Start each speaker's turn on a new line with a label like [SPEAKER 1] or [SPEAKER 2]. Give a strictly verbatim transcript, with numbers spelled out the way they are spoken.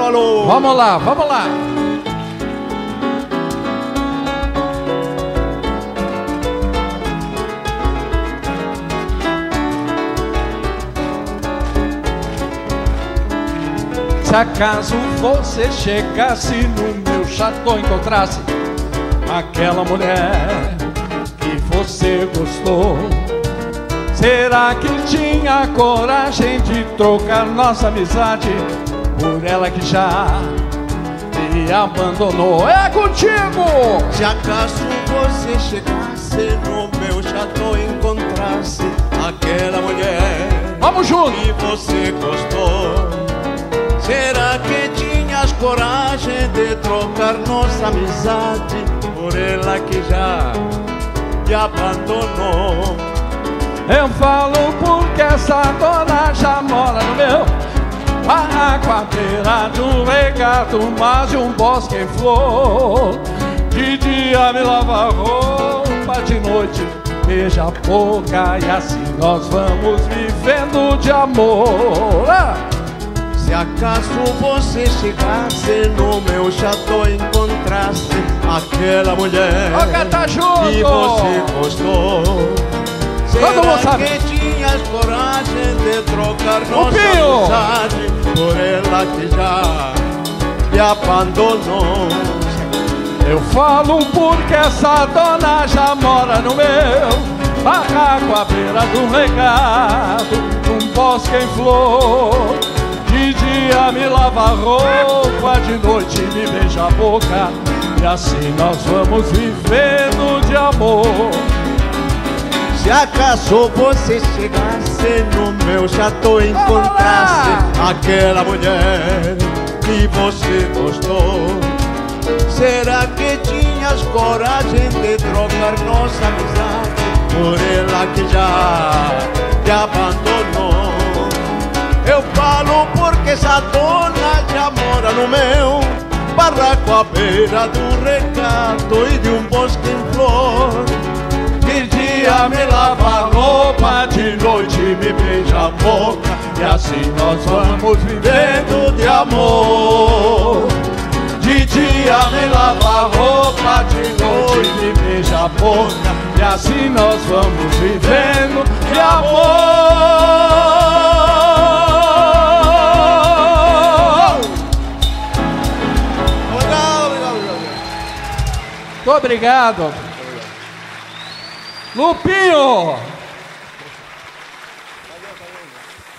[SPEAKER 1] alô, alô.
[SPEAKER 2] Vamos lá, vamos lá. Se acaso você chegasse no meu chateau e encontrasse aquela mulher que você gostou, será que tinha coragem de trocar nossa amizade por ela que já me abandonou? É contigo!
[SPEAKER 1] Se acaso você chegasse no meu chateau e encontrasse aquela mulher,
[SPEAKER 2] vamos junto,
[SPEAKER 1] que você gostou, será que tinhas coragem de trocar nossa amizade por ela que já te abandonou?
[SPEAKER 2] Eu falo porque essa dona já mora no meu barraco à beira do regato, mais de um bosque em flor. De dia me lava a roupa, de noite beija a boca, e assim nós vamos vivendo de amor. Ah!
[SPEAKER 1] Se acaso você chegasse no meu chateau e encontrasse aquela mulher
[SPEAKER 2] tá junto,
[SPEAKER 1] que você gostou, será que tinhas coragem de trocar nossa amizade por ela que já te abandonou?
[SPEAKER 2] Eu falo porque essa dona já mora no meu barraco à beira do regato, num bosque em flor. De dia me lava a roupa, de noite me beija a boca, e assim nós vamos vivendo de amor.
[SPEAKER 1] Se acaso você chegasse no meu chateau e encontrasse aquela mulher que você gostou, será que tinhas coragem de trocar nossa amizade por ela que já te abandonou? Eu falo porque essa dona já mora no meu barraco à beira do regato e de um bosque em flor.
[SPEAKER 2] De dia me lava a roupa, de noite me beija a boca, e assim nós vamos vivendo de amor. De dia me lava a roupa, de noite me beija a boca, e assim nós vamos vivendo de amor. Muito obrigado. Lupinho!